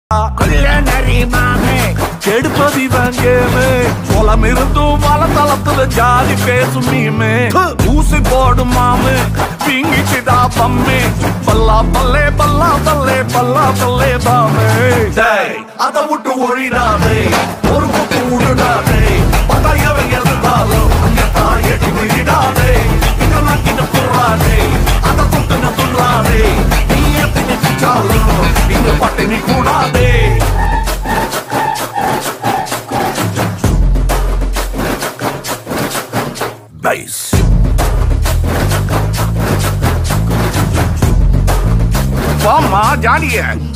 கொள்ளனரி மாமே கெடுப்பதி வாங்கேமே குளம் இருந்தும் வளத்தளத்துல ஜாதி பேசும் மீமே ஊசி போடும் மாமே பிங்கிச்சுதா பம்மே பல்லா பல்லே பல்லா பல்லே பல்லா பல்லே பாமே அதை விட்டு ஒழிடாதே ஒரு பக்கம் விடுடாதே பதாயவை எதிர்த்தாலும் அங்க தாயடி விழிடாதே இதெல்லாம் கிட்ட துறாதே அதை தொட்டு துள்ளாதே நீ எத்தனை சிச்சாலும் இங்க பட்டினி கூடாதே Bass. வாமா ஜாலிய